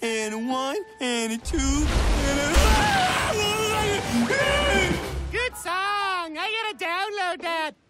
and a 1, and a 2, and a... Good song. I gotta download that.